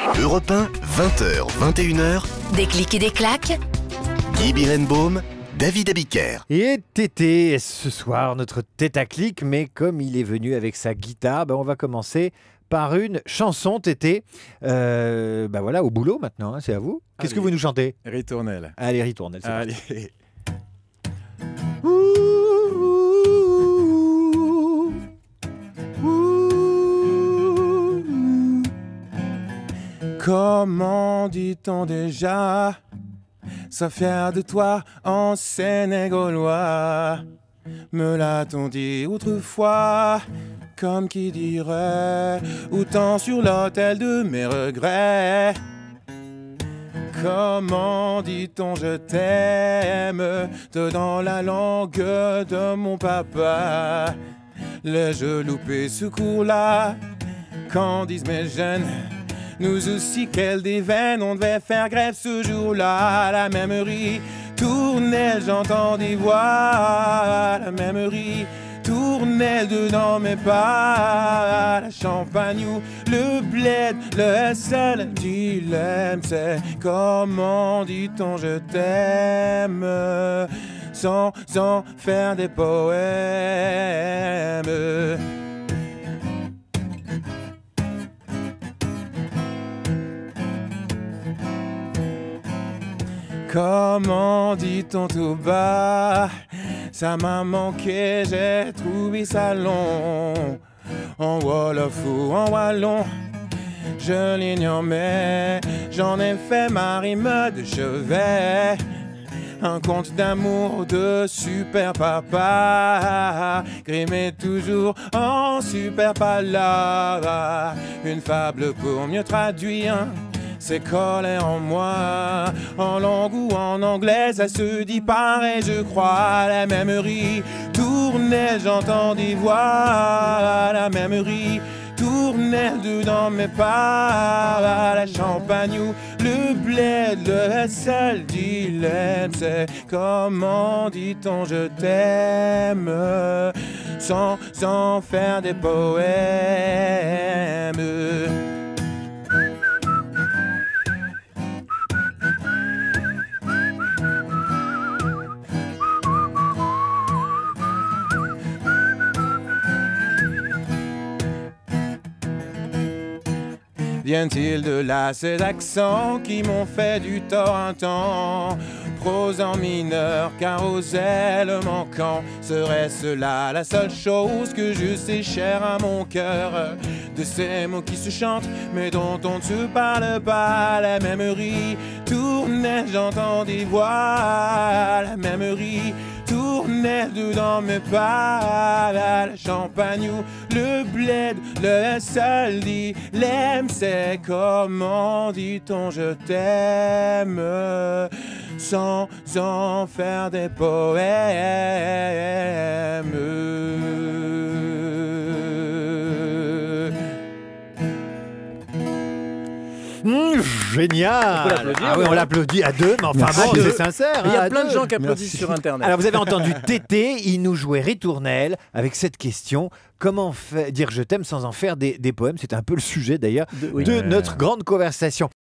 Europe 1, 20h, 21h. Des clics et des claques. Guy Birenbaum, David Abiker. Et Tété est ce soir notre tête à clic, mais comme il est venu avec sa guitare, on va commencer par une chanson Tété. Voilà, au boulot maintenant, hein, c'est à vous. Qu'est-ce que vous nous chantez? Ritournelle. Allez, Ritournelle, c'est parti. Allez. Comment dit-on déjà? Sois fier de toi en sénégalois. Me l'a-t-on dit autrefois? Comme qui dirait, autant sur l'autel de mes regrets. Comment dit-on je t'aime dans la langue de mon papa? L'ai-je loupé ce cours-là? Qu'en disent mes jeunes? Nous aussi, quelle déveine, on devait faire grève ce jour-là. La même ritournelle, j'entends des voix. La même ritournelle dedans mes pas. La Champagne ou le bled, le seul dilemme, c'est comment dit-on je t'aime sans en faire des poèmes. Comment dit-on tout bas? Ça m'a manqué, j'ai trouvé ça long. En wolof ou en wallon, je l'ignore mais j'en ai fait ma rime de chevet. Un conte d'amour de super papa, grimé toujours en super pala. Une fable pour mieux traduire ces colères en moi, en langue ou en anglais, ça se dit pareil, je crois. La même ritournelle, j'entends des voix. La même ritournelle dedans mes pas. La Champagne ou le bled, le seul dilemme, c'est comment dit-on je t'aime sans en faire des poèmes. Viennent-ils de là ces accents qui m'ont fait du tort un temps? Prose en mineur, carrousel manquant. Serait-ce là la seule chose que je sais chère à mon cœur? De ces mots qui se chantent mais dont on ne se parle pas. La même ritournelle, j'entends des voix. La même ritournelle dedans mes pas. La Champagne ou le bled, le seul dilemme, c'est comment dit-on je t'aime sans en faire des poèmes. Génial! On l'applaudit à deux, mais enfin bon, c'est sincère. Il y hein, a à plein de deux. gens qui applaudissent sur Internet. Alors vous avez entendu Tété, il nous jouait Ritournelle avec cette question: comment dire je t'aime sans en faire des poèmes? C'est un peu le sujet d'ailleurs de notre grande conversation.